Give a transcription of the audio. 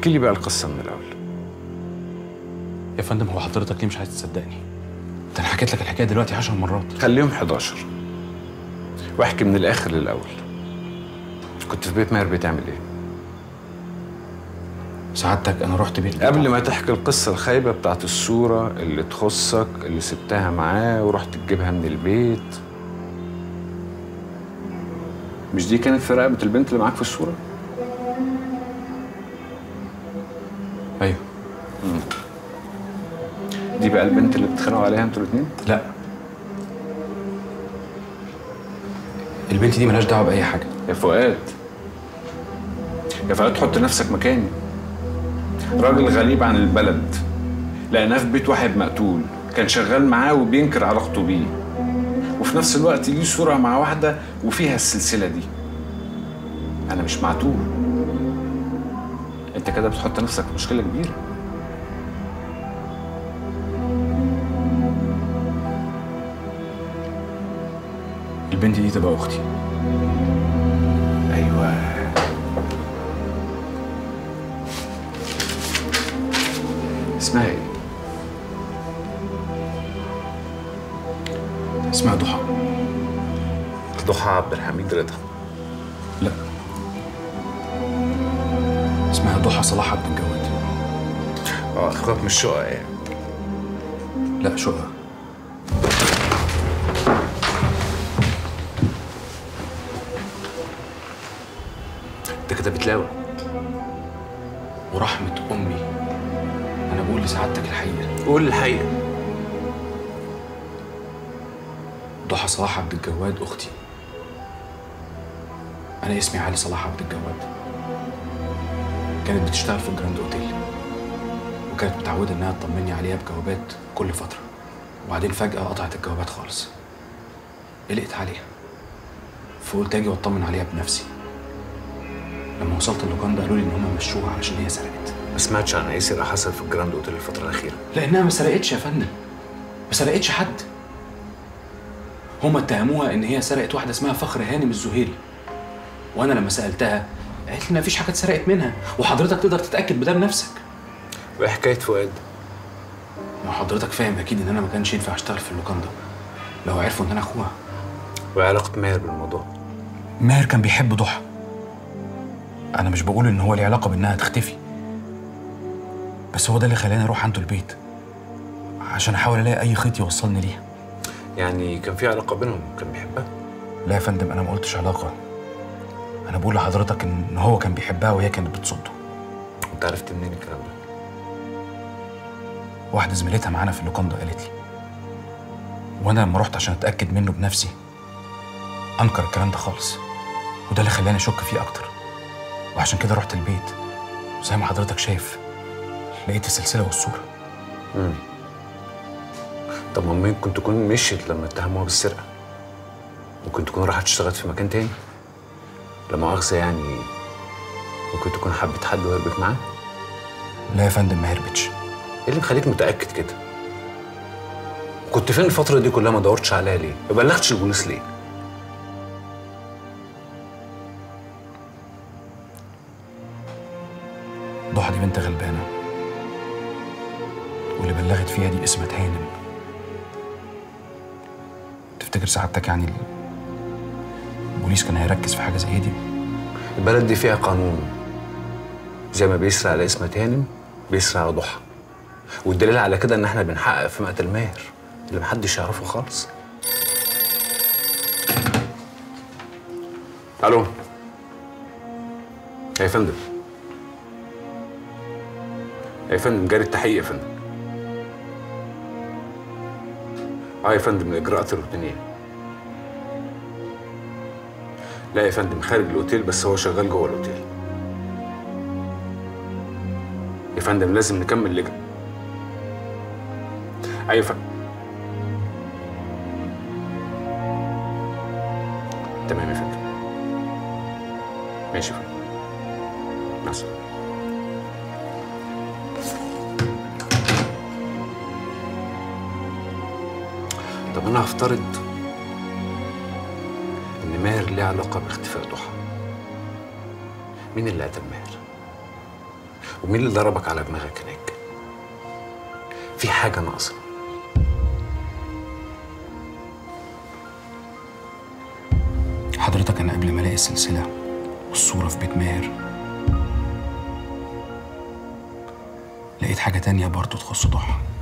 احكي لي بقى القصه من الاول. يا فندم هو حضرتك ليه مش عايز تصدقني؟ ده انا حكيت لك الحكايه دلوقتي 10 مرات. خليهم 11 واحكي من الاخر للاول. كنت في بيت ماهر بتعمل ايه؟ سعادتك انا رحت بيت قبل ما تحكي القصه الخايبه بتاعت الصوره اللي تخصك اللي سبتها معاه ورحت تجيبها من البيت، مش دي كانت في رقبه البنت اللي معاك في الصوره؟ ايوه. دي بقى البنت اللي بتتخانقوا عليها انتوا الاثنين؟ لا، البنت دي ملهاش دعوه باي حاجه. يا فؤاد، يا فؤاد حط نفسك مكاني. راجل غريب عن البلد لقيناه في بيت واحد مقتول كان شغال معاه وبينكر علاقته بيه، وفي نفس الوقت ليه صورة مع واحدة وفيها السلسلة دي. أنا مش معتوه. أنت كده بتحط نفسك في مشكلة كبيرة. البنت دي تبقى أختي. أيوه. اسمها إيه؟ اسمها ضحى. ضحى عبد الحميد رضا. لا، اسمها ضحى صلاح عبد الجواد. اخوك مش شقق يعني؟ لا، شقق. انت كده بتلاوي. ورحمة أمي أنا بقول لسعادتك الحقيقة. قول الحقيقة. ضحى صلاح عبد الجواد أختي. أنا اسمي علي صلاح عبد الجواد. كانت بتشتغل في الجراند أوتيل، وكانت متعودة إنها تطمني عليها بجوابات كل فترة، وبعدين فجأة قطعت الجوابات خالص. قلقت عليها، فقلت أجي وأطمن عليها بنفسي. لما وصلت اللوكاندا قالوا لي إن هم مشوها علشان هي سرقت. ما سمعتش عن أي سرقة حصل في الجراند أوتيل الفترة الأخيرة؟ لأنها ما سرقتش يا فندم، ما سرقتش حد. هم اتهموها إن هي سرقت واحدة اسمها فخر هانم الزهيري، وأنا لما سألتها قالت لي ما فيش حاجة اتسرقت منها، وحضرتك تقدر تتأكد بده بنفسك. وإيه حكاية فؤاد؟ ما حضرتك فاهم أكيد إن أنا ما كانش ينفع أشتغل في اللوكاندا لو عرفوا إن أنا أخوها. وإيه علاقة ماهر بالموضوع؟ ماهر كان بيحب ضحى. أنا مش بقول إن هو ليه علاقة بإنها تختفي، بس هو ده اللي خلاني أروح عنده البيت عشان أحاول ألاقي أي خيط يوصلني ليها. يعني كان في علاقة بينهم؟ كان بيحبها؟ لا يا فندم، أنا ما قلتش علاقة. أنا بقول لحضرتك إن هو كان بيحبها وهي كانت بتصده. أنت عرفت منين الكلام ده؟ واحدة زميلتها معانا في اللوكاندا قالت لي، وأنا لما رحت عشان أتأكد منه بنفسي أنكر الكلام ده خالص، وده اللي خلاني أشك فيه أكتر، وعشان كده رحت البيت وزي ما حضرتك شايف لقيت السلسلة والصورة. طب ما ممكن تكون مشيت لما اتهموها بالسرقة، ممكن تكون راحت اشتغلت في مكان تاني، لا مؤاخذة يعني ممكن تكون حبت حد وهربت معاه. لا يا فندم، ما هربتش. ايه اللي مخليك متأكد كده؟ كنت فين الفترة دي كلها؟ ما دورتش عليها ليه؟ ما بلغتش البوليس ليه؟ ضحى دي بنت غلبانة، واللي بلغت فيها دي اسمها هانم. تفتكر سعادتك يعني البوليس كان هيركز في حاجة زي دي؟ البلد دي فيها قانون، زي ما بيسرع على اسمها هانم بيسرع على ضحى، والدليل على كده ان احنا بنحقق في مقتل ماهر اللي محدش يعرفه خالص. الو يا فندم. يا فندم جاري التحقيق يا فندم. يا فندم الاجراءات الروتينيه. لا يا فندم خارج الاوتيل، بس هو شغال جوه الاوتيل. يا فندم لازم نكمل لجنة. ايوه يا فندم. تمام يا فندم. ماشي يا فندم. مع السلامة. طب انا هفترض ان ماهر ليه علاقة باختفاء ضحى. مين اللي قتل ماهر؟ ومين اللي ضربك على دماغك هناك؟ في حاجة ناقصة. حضرتك أنا قبل ما ألاقي السلسلة والصورة في بيت ماهر لقيت حاجة تانية برضه تخص ضحى.